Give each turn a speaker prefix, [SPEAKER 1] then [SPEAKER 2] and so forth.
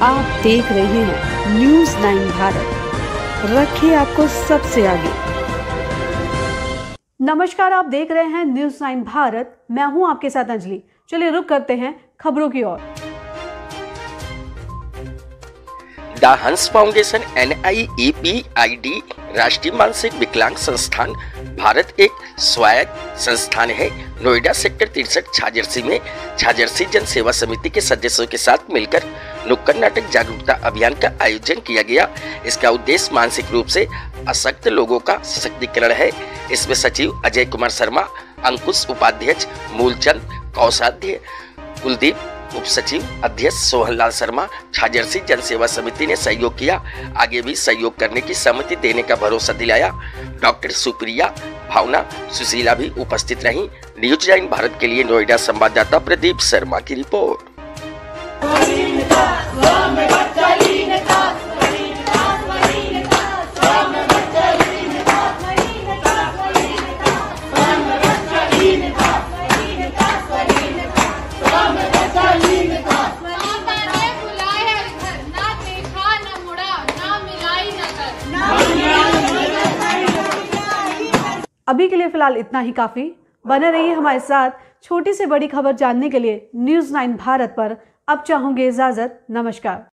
[SPEAKER 1] आप देख रहे हैं न्यूज़ 9 भारत, रखिए आपको सबसे आगे। नमस्कार, आप देख रहे हैं न्यूज़ 9 भारत। मैं हूं आपके साथ अंजलि। चलिए रुक करते हैं खबरों की ओर।
[SPEAKER 2] द हंस फाउंडेशन NIEPID राष्ट्रीय मानसिक विकलांग संस्थान भारत एक स्वायत्त संस्थान है। नोएडा सेक्टर 63 छाजरसी में छाजरसी जन सेवा समिति के सदस्यों के साथ मिलकर नुक्कड़ नाटक जागरूकता अभियान का आयोजन किया गया। इसका उद्देश्य मानसिक रूप से अशक्त लोगों का सशक्तिकरण है। इसमें सचिव अजय कुमार शर्मा, अंकुश उपाध्यक्ष, मूलचंद कोषाध्यक्ष, कुलदीप उप सचिव, अध्यक्ष सोहनलाल शर्मा, छाजरसी जन सेवा समिति ने सहयोग किया। आगे भी सहयोग करने की सहमति देने का भरोसा दिलाया। डॉक्टर सुप्रिया, भावना, सुशीला भी उपस्थित रहीं। न्यूज़ 9 भारत के लिए नोएडा संवाददाता प्रदीप शर्मा की रिपोर्ट।
[SPEAKER 1] अभी के लिए फिलहाल इतना ही काफी। बने रहिए हमारे साथ। छोटी से बड़ी खबर जानने के लिए न्यूज़ 9 भारत पर अब चाहूंगे इजाजत। नमस्कार।